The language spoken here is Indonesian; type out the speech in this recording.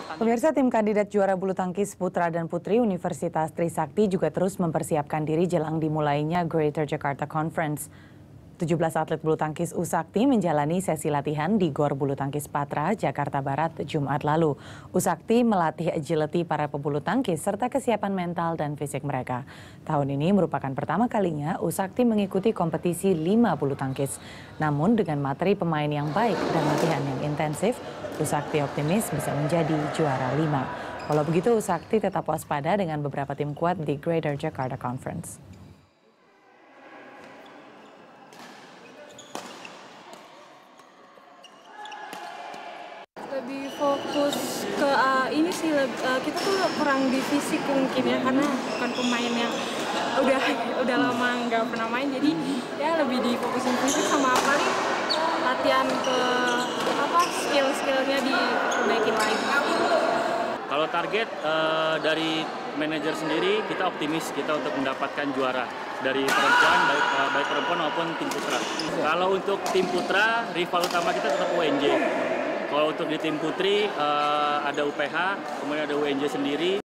tangkis. Pemirsa, tim kandidat juara bulu tangkis putra dan putri Universitas Trisakti juga terus mempersiapkan diri jelang dimulainya Greater Jakarta Conference. 17 atlet bulu tangkis Usakti menjalani sesi latihan di Gor Bulu Tangkis Patra, Jakarta Barat, Jumat lalu. Usakti melatih agility para pebulu tangkis serta kesiapan mental dan fisik mereka. Tahun ini merupakan pertama kalinya Usakti mengikuti kompetisi 5 bulu tangkis. Namun dengan materi pemain yang baik dan latihan yang intensif, Usakti optimis bisa menjadi juara 5. Walau begitu, Usakti tetap waspada dengan beberapa tim kuat di Greater Jakarta Conference. Lebih fokus ke ini sih, kita tuh kurang di fisik mungkin ya, karena bukan pemain yang udah lama nggak pernah main, jadi ya lebih difokusin fisik sama paling latihan ke skill-skillnya diperbaikin lagi. Kalau target dari manajer sendiri, kita optimis kita untuk mendapatkan juara dari perempuan, baik perempuan maupun tim putra. Kalau untuk tim putra, rival utama kita tetap UNJ. Kalau untuk di tim putri ada UPH, kemudian ada UNJ sendiri.